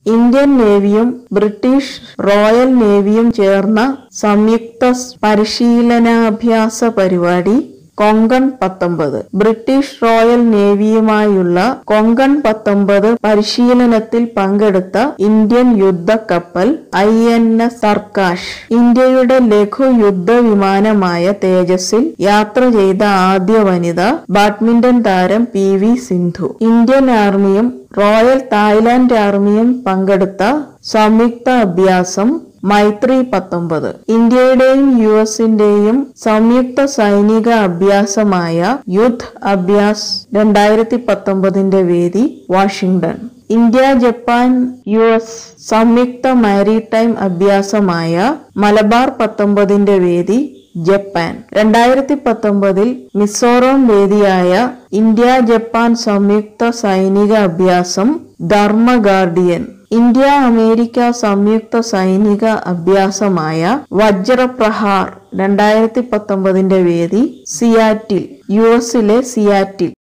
Indian നേവിയും British royal നേവിയും ചേർന്ന സംയുക്ത പരിശീലനാഭ്യാസ പരിപാടി കൊങ്കൺ 19. ബ്രിട്ടീഷ് റോയൽ നേവിയുമായുള്ള കൊങ്കൺ 19 പരിശീലനത്തിൽ പങ്കെടുത്ത ഇന്ത്യൻ യുദ്ധക്കപ്പൽ INS സർക്കാഷ് ഇന്ത്യയുടെ ലഘു യുദ്ധവിമാനമായ തേജസിൽ യാത്ര ചെയ്ത ആദ്യ വനിത ബാഡ്മിന്റൺ താരം PV സിന്ധു. ഇന്ത്യൻ ആർമിയും റോയൽ തായ്ലാന്റ് ആർമിയും പങ്കെടുത്ത സംയുക്ത അഭ്യാസം മൈത്രി 19. ഇന്ത്യയുടെയും US-ന്റെയും സംയുക്ത സൈനിക അഭ്യാസമായ യുദ്ധ് അഭ്യാസ് 2019 വേദി വാഷിംഗ്ടൺ. ഇന്ത്യ ജപ്പാൻ US സംയുക്ത മാരിടൈം അഭ്യാസമായ മലബാർ 19 വേദി ജപ്പാൻ. 2019 മിസോറാം വേദിയായ ഇന്ത്യ ജപ്പാൻ സംയുക്ത സൈനിക അഭ്യാസം ധർമ്മ ഗാർഡിയൻ. ഇന്ത്യ അമേരിക്ക സംയുക്ത സൈനിക അഭ്യാസമായ വജ്രപ്രഹാർ 2019 വേദി സിയാറ്റിൽ, US-ലെ സിയാറ്റിൽ.